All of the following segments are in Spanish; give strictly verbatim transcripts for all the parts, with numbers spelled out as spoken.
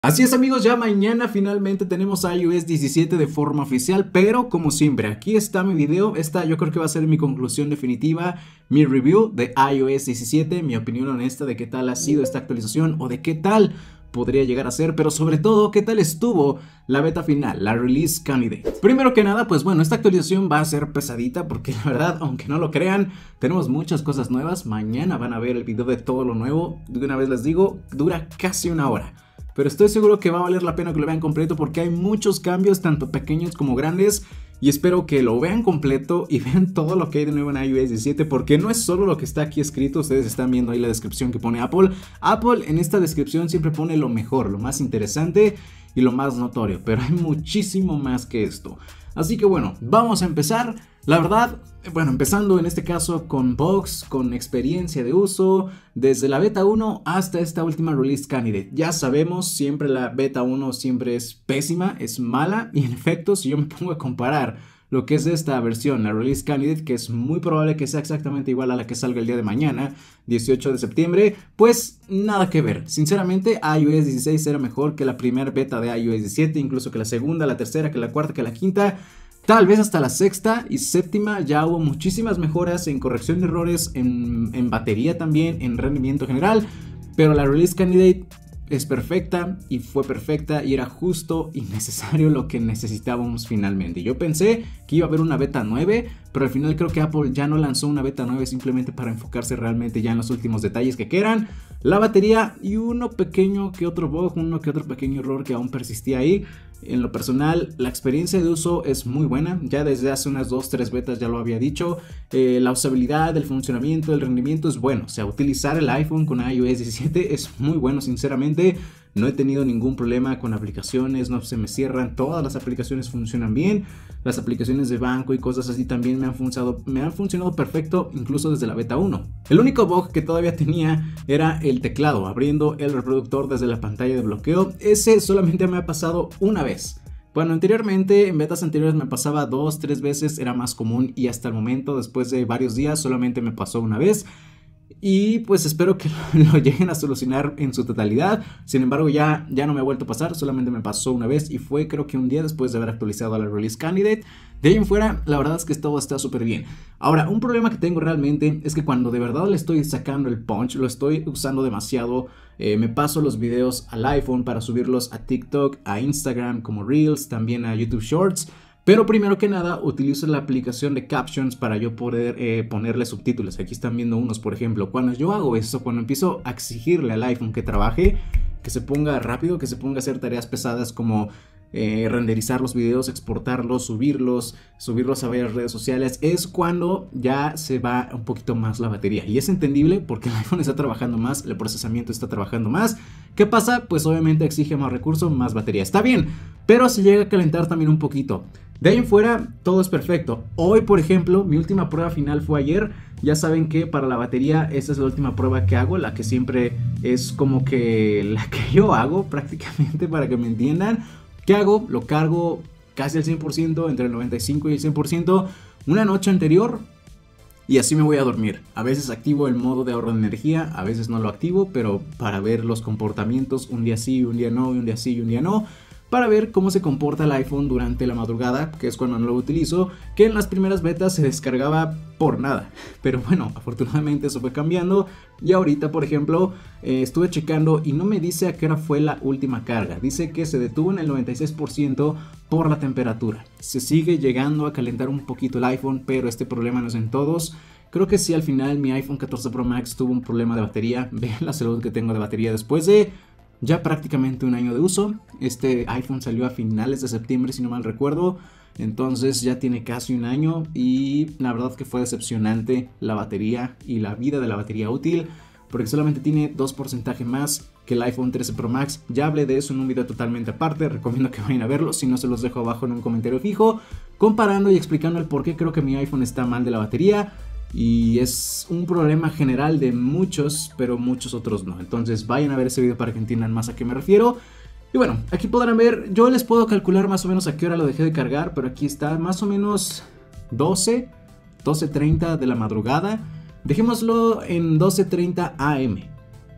Así es, amigos, ya mañana finalmente tenemos iOS diecisiete de forma oficial, pero como siempre, aquí está mi video. Esta yo creo que va a ser mi conclusión definitiva, mi review de iOS diecisiete, mi opinión honesta de qué tal ha sido esta actualización o de qué tal podría llegar a ser, pero sobre todo qué tal estuvo la beta final, la release candidate. Primero que nada, pues bueno, esta actualización va a ser pesadita porque la verdad, aunque no lo crean, tenemos muchas cosas nuevas. Mañana van a ver el video de todo lo nuevo. De una vez les digo, dura casi una hora. Pero estoy seguro que va a valer la pena que lo vean completo porque hay muchos cambios, tanto pequeños como grandes. Y espero que lo vean completo y vean todo lo que hay de nuevo en iOS diecisiete, porque no es solo lo que está aquí escrito. Ustedes están viendo ahí la descripción que pone Apple. Apple en esta descripción siempre pone lo mejor, lo más interesante y lo más notorio, pero hay muchísimo más que esto. Así que bueno, vamos a empezar. La verdad, bueno, empezando en este caso con bugs, con experiencia de uso, desde la beta uno hasta esta última release candidate. Ya sabemos, siempre la beta uno siempre es pésima, es mala, y en efecto, si yo me pongo a comparar lo que es esta versión, la release candidate, que es muy probable que sea exactamente igual a la que salga el día de mañana, dieciocho de septiembre, pues nada que ver. Sinceramente, iOS dieciséis era mejor que la primera beta de iOS diecisiete, incluso que la segunda, la tercera, que la cuarta, que la quinta. Tal vez hasta la sexta y séptima ya hubo muchísimas mejoras en corrección de errores, en, en batería también, en rendimiento general. Pero la release candidate es perfecta y fue perfecta y era justo y necesario lo que necesitábamos finalmente. Yo pensé que iba a haber una beta nueve, pero al final creo que Apple ya no lanzó una beta nueve simplemente para enfocarse realmente ya en los últimos detalles que quedan. La batería y uno pequeño que otro bug, uno que otro pequeño error que aún persistía ahí. En lo personal, la experiencia de uso es muy buena. Ya desde hace unas dos tres betas ya lo había dicho. Eh, la usabilidad, el funcionamiento, el rendimiento es bueno. O sea, utilizar el iPhone con iOS diecisiete es muy bueno, sinceramente. No he tenido ningún problema con aplicaciones, no se me cierran, todas las aplicaciones funcionan bien. Las aplicaciones de banco y cosas así también me han funcionado, me han funcionado perfecto, incluso desde la beta uno. El único bug que todavía tenía era el teclado, abriendo el reproductor desde la pantalla de bloqueo. Ese solamente me ha pasado una vez. Bueno, anteriormente, en betas anteriores me pasaba dos, tres veces, era más común, y hasta el momento, después de varios días, solamente me pasó una vez. Y pues espero que lo lleguen a solucionar en su totalidad. Sin embargo, ya, ya no me ha vuelto a pasar, solamente me pasó una vez y fue creo que un día después de haber actualizado a la release candidate. De ahí en fuera, la verdad es que todo está súper bien. Ahora, un problema que tengo realmente es que cuando de verdad le estoy sacando el punch, lo estoy usando demasiado. Eh, me paso los videos al iPhone para subirlos a TikTok, a Instagram como Reels, también a YouTube Shorts. Pero primero que nada utilizo la aplicación de Captions para yo poder eh, ponerle subtítulos. Aquí están viendo unos, por ejemplo. Cuando yo hago eso, cuando empiezo a exigirle al iPhone que trabaje, que se ponga rápido, que se ponga a hacer tareas pesadas como eh, renderizar los videos, exportarlos, subirlos, subirlos a varias redes sociales, es cuando ya se va un poquito más la batería. Y es entendible porque el iPhone está trabajando más, el procesamiento está trabajando más. ¿Qué pasa? Pues obviamente exige más recursos, más batería. Está bien, pero se llega a calentar también un poquito. De ahí en fuera, todo es perfecto. Hoy, por ejemplo, mi última prueba final fue ayer. Ya saben que para la batería, esta es la última prueba que hago, la que siempre es como que la que yo hago prácticamente, para que me entiendan. ¿Qué hago? Lo cargo casi al cien por ciento, entre el noventa y cinco y el cien por ciento, una noche anterior. Y así me voy a dormir. A veces activo el modo de ahorro de energía, a veces no lo activo, pero para ver los comportamientos, un día sí, un día no, y un día sí, y un día no. Para ver cómo se comporta el iPhone durante la madrugada, que es cuando no lo utilizo, que en las primeras betas se descargaba por nada. Pero bueno, afortunadamente eso fue cambiando. Y ahorita, por ejemplo, eh, estuve checando y no me dice a qué hora fue la última carga. Dice que se detuvo en el noventa y seis por ciento por la temperatura. Se sigue llegando a calentar un poquito el iPhone, pero este problema no es en todos. Creo que sí, al final mi iPhone catorce Pro Max tuvo un problema de batería. Vean la salud que tengo de batería después de ya prácticamente un año de uso. Este iPhone salió a finales de septiembre, si no mal recuerdo. Entonces ya tiene casi un año y la verdad que fue decepcionante la batería y la vida de la batería útil, porque solamente tiene dos porcentajes más que el iPhone trece Pro Max. Ya hablé de eso en un video totalmente aparte, recomiendo que vayan a verlo, si no se los dejo abajo en un comentario fijo, comparando y explicando el por qué creo que mi iPhone está mal de la batería. Y es un problema general de muchos, pero muchos otros no. Entonces vayan a ver ese video para que entiendan más a qué me refiero. Y bueno, aquí podrán ver, yo les puedo calcular más o menos a qué hora lo dejé de cargar, pero aquí está más o menos doce, doce treinta de la madrugada. Dejémoslo en doce treinta a eme.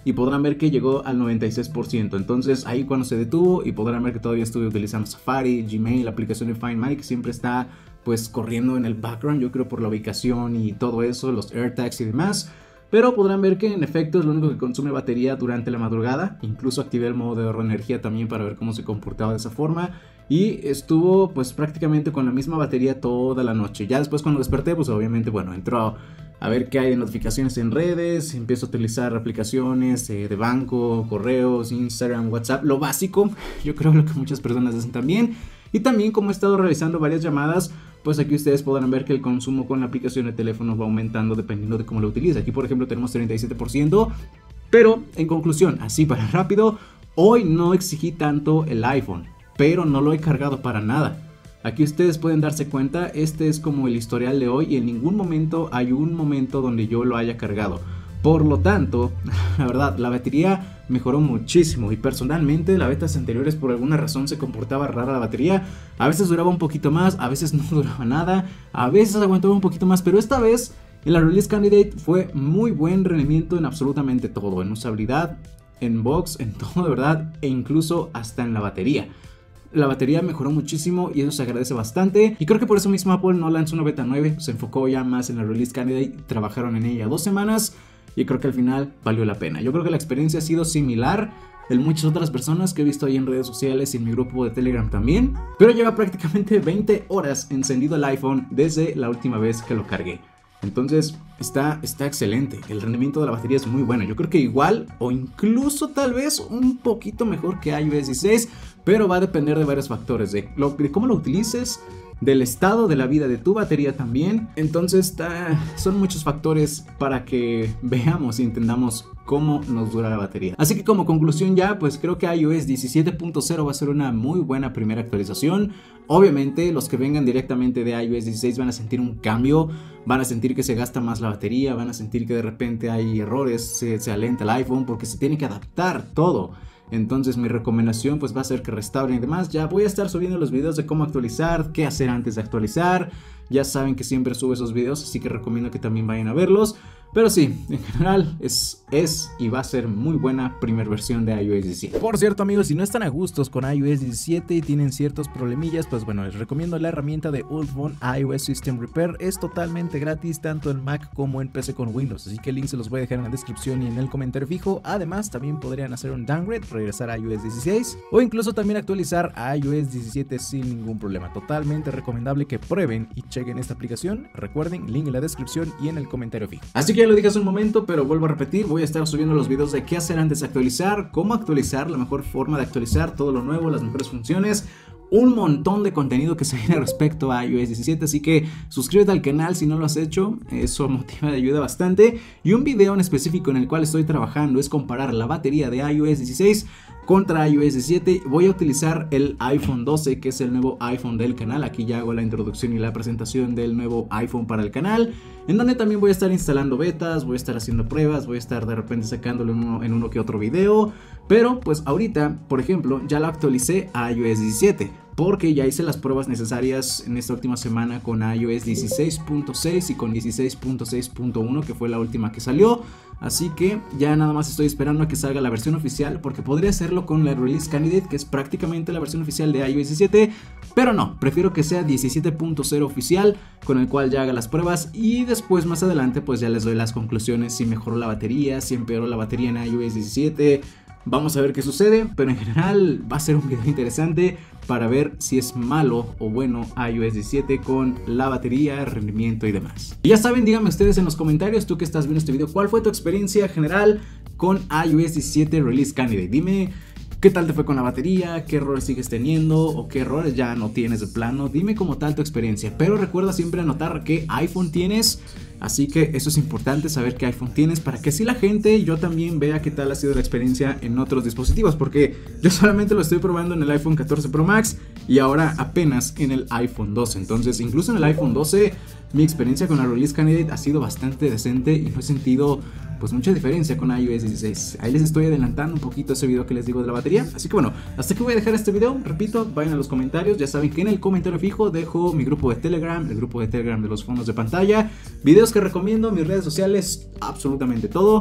y podrán ver que llegó al noventa y seis por ciento. Entonces ahí cuando se detuvo, y podrán ver que todavía estuve utilizando Safari, Gmail, la aplicación de Find My, que siempre está pues corriendo en el background, yo creo por la ubicación y todo eso, los AirTags y demás. Pero podrán ver que en efecto es lo único que consume batería durante la madrugada. Incluso activé el modo de ahorro de energía también para ver cómo se comportaba de esa forma. Y estuvo pues prácticamente con la misma batería toda la noche. Ya después cuando desperté pues obviamente bueno entró a ver qué hay de notificaciones en redes. Empiezo a utilizar aplicaciones eh, de banco, correos, Instagram, WhatsApp. Lo básico, yo creo lo que muchas personas hacen también. Y también como he estado realizando varias llamadas, pues aquí ustedes podrán ver que el consumo con la aplicación de teléfono va aumentando dependiendo de cómo lo utilice. Aquí por ejemplo tenemos treinta y siete por ciento. Pero en conclusión, así para rápido, hoy no exigí tanto el iPhone, pero no lo he cargado para nada. Aquí ustedes pueden darse cuenta, este es como el historial de hoy y en ningún momento hay un momento donde yo lo haya cargado. Por lo tanto, la verdad, la batería mejoró muchísimo y personalmente las betas anteriores por alguna razón se comportaba rara la batería. A veces duraba un poquito más, a veces no duraba nada, a veces aguantaba un poquito más, pero esta vez en la Release Candidate fue muy buen rendimiento en absolutamente todo, en usabilidad, en box, en todo de verdad e incluso hasta en la batería. La batería mejoró muchísimo y eso se agradece bastante. Y creo que por eso mismo Apple no lanzó una beta nueve. Se enfocó ya más en la Release Candidate. Trabajaron en ella dos semanas. Y creo que al final valió la pena. Yo creo que la experiencia ha sido similar en muchas otras personas que he visto ahí en redes sociales y en mi grupo de Telegram también. Pero lleva prácticamente veinte horas encendido el iPhone desde la última vez que lo cargué. Entonces está, está excelente, el rendimiento de la batería es muy bueno. Yo creo que igual o incluso tal vez un poquito mejor que iOS dieciséis, pero va a depender de varios factores, de, lo, de cómo lo utilices, del estado de la vida de tu batería también. Entonces está, son muchos factores para que veamos y entendamos cómo nos dura la batería. Así que como conclusión ya, pues creo que iOS diecisiete punto cero va a ser una muy buena primera actualización. Obviamente los que vengan directamente de iOS dieciséis van a sentir un cambio, van a sentir que se gasta más la batería, van a sentir que de repente hay errores, se, se alenta el iPhone porque se tiene que adaptar todo. Entonces mi recomendación pues va a ser que restauren y demás. Ya voy a estar subiendo los videos de cómo actualizar, qué hacer antes de actualizar. Ya saben que siempre subo esos videos, así que recomiendo que también vayan a verlos. Pero sí, en general es, es y va a ser muy buena primera versión de iOS diecisiete. Por cierto amigos, si no están a gustos con iOS diecisiete y tienen ciertos problemillas, pues bueno, les recomiendo la herramienta de Ultron iOS System Repair. Es totalmente gratis tanto en Mac como en P C con Windows, así que el link se los voy a dejar en la descripción y en el comentario fijo. Además también podrían hacer un downgrade, regresar a iOS dieciséis o incluso también actualizar a iOS diecisiete sin ningún problema. Totalmente recomendable que prueben y chequen esta aplicación. Recuerden, link en la descripción y en el comentario fijo. Así que ya lo dije hace un momento, pero vuelvo a repetir, voy a estar subiendo los videos de qué hacer antes de actualizar, cómo actualizar, la mejor forma de actualizar, todo lo nuevo, las mejores funciones, un montón de contenido que se viene respecto a iOS diecisiete, así que suscríbete al canal si no lo has hecho, eso motiva y ayuda bastante. Y un video en específico en el cual estoy trabajando es comparar la batería de iOS dieciséis contra iOS diecisiete. Voy a utilizar el iPhone doce, que es el nuevo iPhone del canal. Aquí ya hago la introducción y la presentación del nuevo iPhone para el canal, en donde también voy a estar instalando betas, voy a estar haciendo pruebas, voy a estar de repente sacándolo en uno, en uno que otro video. Pero pues ahorita, por ejemplo, ya lo actualicé a iOS diecisiete, porque ya hice las pruebas necesarias en esta última semana con iOS dieciséis punto seis y con dieciséis punto seis punto uno, que fue la última que salió. Así que ya nada más estoy esperando a que salga la versión oficial, porque podría hacerlo con la Release Candidate, que es prácticamente la versión oficial de iOS diecisiete, pero no, prefiero que sea diecisiete punto cero oficial, con el cual ya haga las pruebas y después más adelante pues ya les doy las conclusiones, si mejoró la batería, si empeoró la batería en iOS diecisiete. Vamos a ver qué sucede, pero en general va a ser un video interesante para ver si es malo o bueno iOS diecisiete con la batería, rendimiento y demás. Y ya saben, díganme ustedes en los comentarios, tú que estás viendo este video, ¿cuál fue tu experiencia general con iOS diecisiete Release Candidate? Dime qué tal te fue con la batería, qué errores sigues teniendo o qué errores ya no tienes de plano. Dime como tal tu experiencia, pero recuerda siempre anotar qué iPhone tienes. Así que eso es importante, saber qué iPhone tienes, para que así la gente y yo también vea qué tal ha sido la experiencia en otros dispositivos, porque yo solamente lo estoy probando en el iPhone catorce Pro Max y ahora apenas en el iPhone doce. Entonces incluso en el iPhone doce mi experiencia con la Release Candidate ha sido bastante decente y no he sentido pues mucha diferencia con iOS dieciséis. Ahí les estoy adelantando un poquito ese video que les digo de la batería. Así que bueno, hasta aquí voy a dejar este video. Repito, vayan a los comentarios. Ya saben que en el comentario fijo dejo mi grupo de Telegram, el grupo de Telegram de los fondos de pantalla, videos que recomiendo, mis redes sociales, absolutamente todo.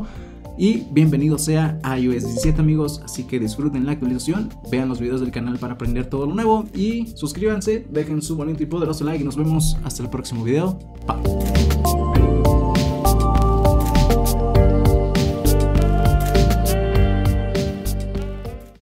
Y bienvenido sea a iOS diecisiete, amigos, así que disfruten la actualización, vean los videos del canal para aprender todo lo nuevo y suscríbanse, dejen su bonito y poderoso like y nos vemos hasta el próximo video. Bye.